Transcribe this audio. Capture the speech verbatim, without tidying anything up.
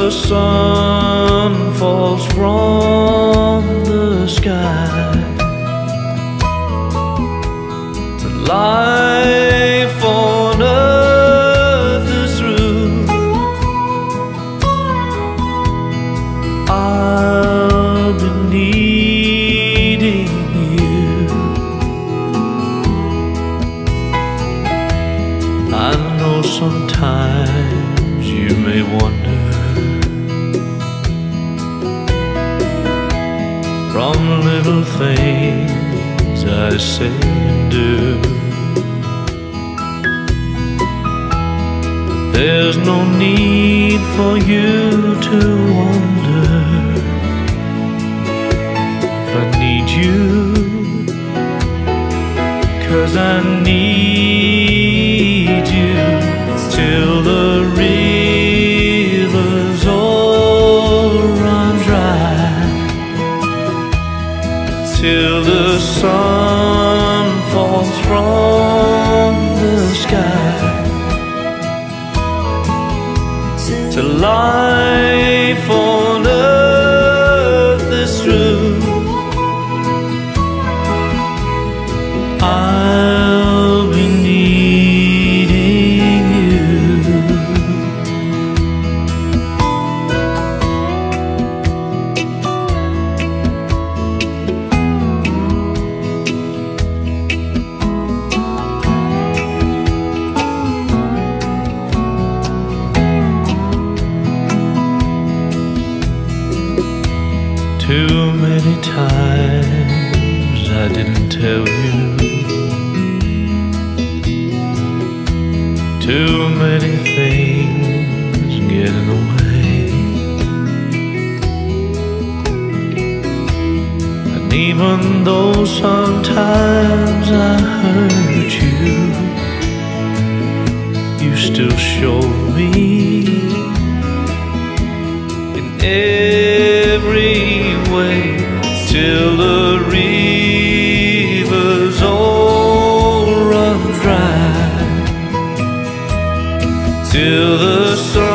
the sun falls from the sky. To life on earth is through. I'll be needing you. I know sometimes you may wonder, from little things I say and do, there's no need for you to wonder if I need you, 'cause I need you till the rivers all run dry, till the sun falls from the sky, till life on earth is through. I'll be needing you. Too many times I didn't tell you, too many things getting away, and even though sometimes I hurt you, you still show me in every way, till the rivers all run dry, till the sun